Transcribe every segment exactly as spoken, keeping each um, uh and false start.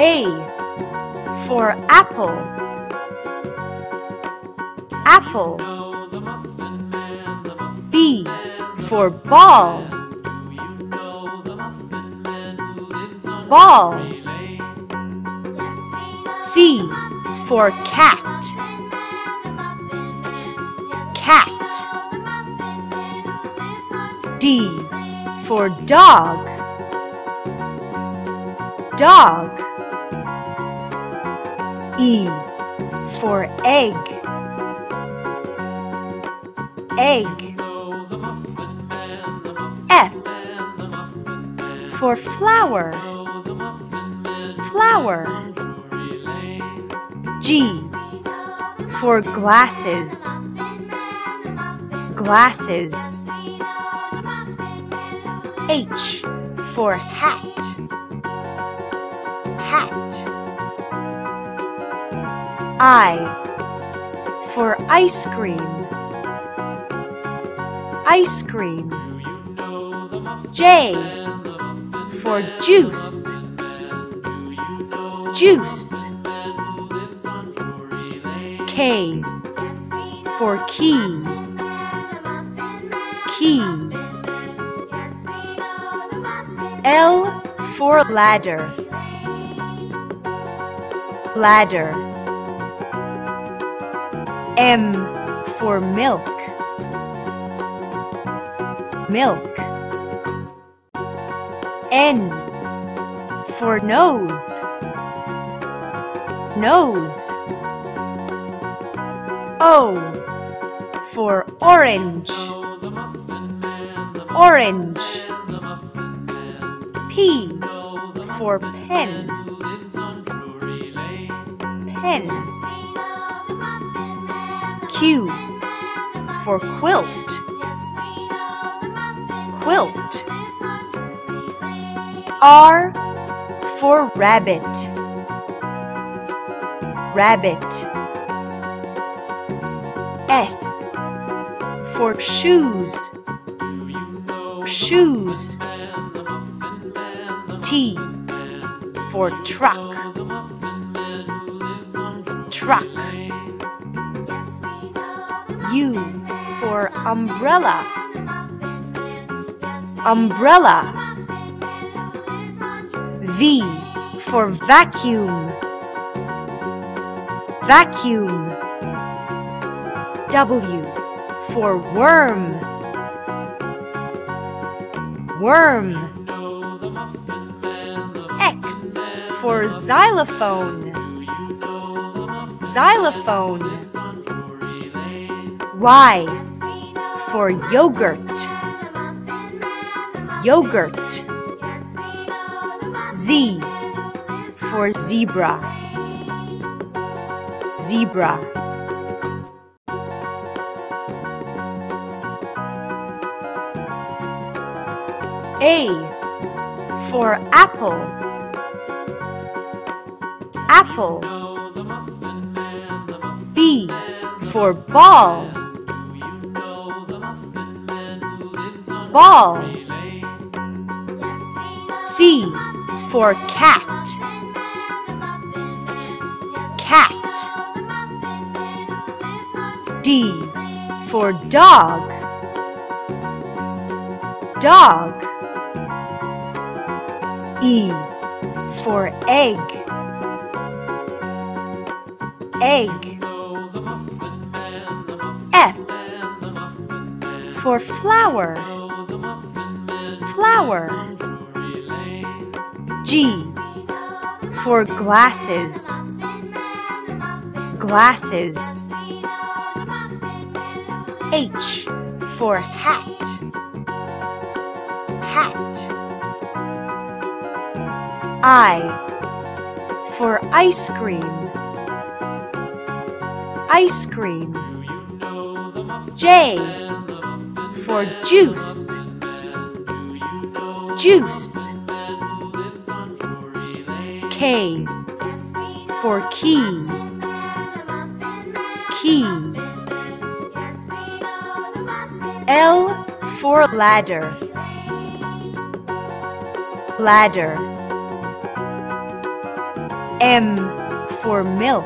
A for apple. Apple. B for ball. Ball. C for cat. Cat. D for dog. Dog. E for egg. Egg. F for flower. Flower. G for glasses. Glasses. H for hat. Hat. I for ice cream. Ice cream. J for juice. Juice. K for key. Key. L for ladder. Ladder. M for milk. Milk. N for nose. Nose. O for orange. Orange. P for pen. Pen. Q for quilt. Quilt. R for rabbit. Rabbit. S for shoes. Shoes. T for truck. Truck. U for umbrella. Umbrella. V for vacuum. Vacuum. W for worm. Worm. X for xylophone. Xylophone. Y for yogurt. Yogurt. Z for zebra. Zebra. A for apple. Apple. B for ball. Ball. C for cat. Cat. D for dog. Dog. E for egg. Egg. F for flower. Flower. G for glasses. Glasses. H for hat. Hat. I for ice cream. Ice cream. J for juice. Juice. K for key. Key. L for ladder. Ladder. M for milk.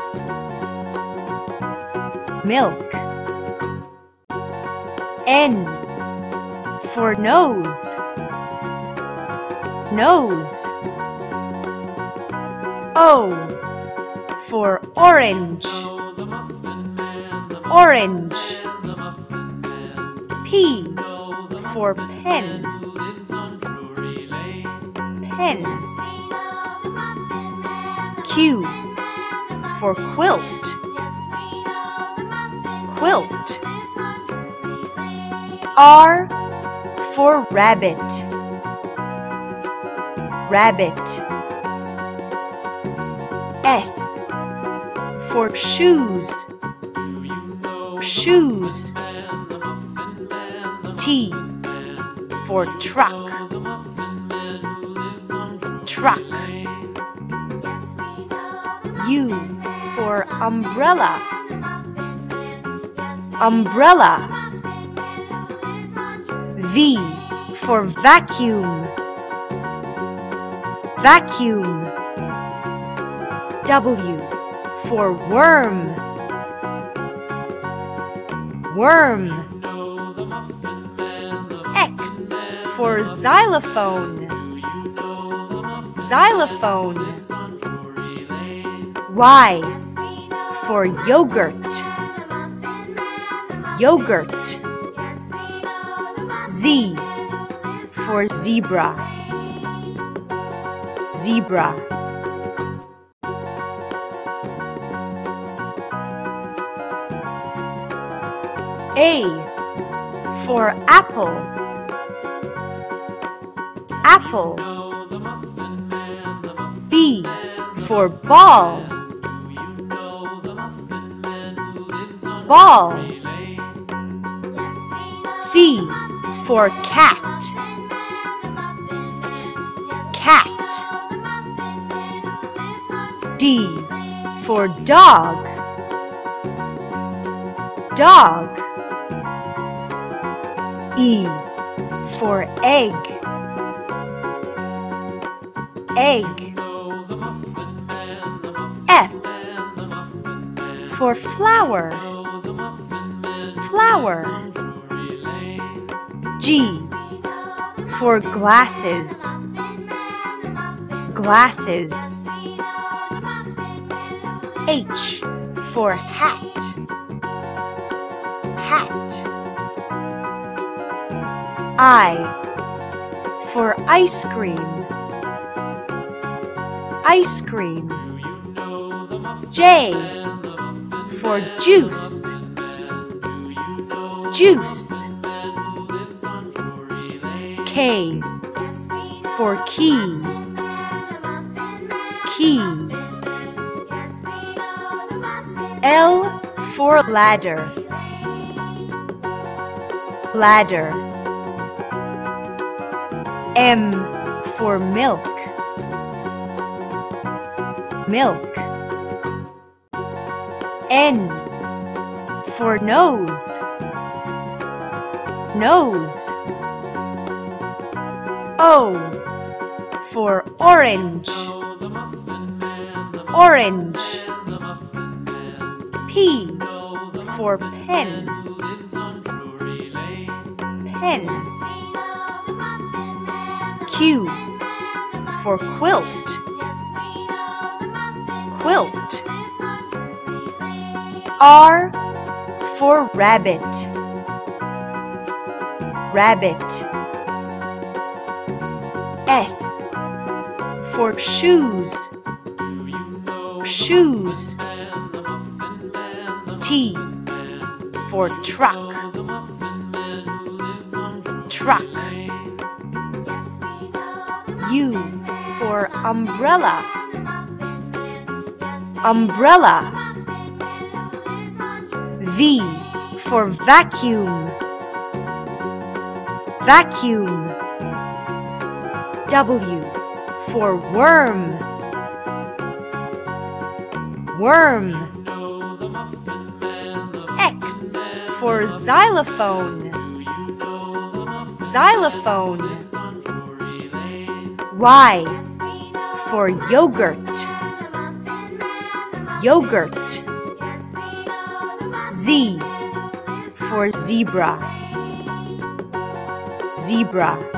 Milk. N for nose. Nose. O for orange. Orange. P for pen. Pen. Q for quilt. Quilt. R for rabbit. Rabbit. S for shoes. Shoes. T for truck. Truck. U for umbrella. Umbrella. V for vacuum. Vacuum. W for worm. Worm. X for xylophone. Xylophone. Y for yogurt. Yogurt. Z for zebra. Zebra. A for apple. Apple. B for ball. Ball. C for cat. Cat. D for dog. Dog. E for egg. Egg. F for flower. Flower. G for glasses. Glasses. H for hat. Hat. I for ice cream. Ice cream. J for juice. Juice. K for key. Key. L for ladder. Ladder. M for milk. Milk. N for nose. Nose. O for orange. Orange. P for pen. Pen. Q for quilt. Quilt. R for rabbit. Rabbit. S for shoes. Shoes. T for truck. Truck. U for umbrella. Umbrella. V for vacuum. Vacuum. W for worm. Worm. X for xylophone. Xylophone. Y for yogurt. Yogurt. Z for zebra. Zebra.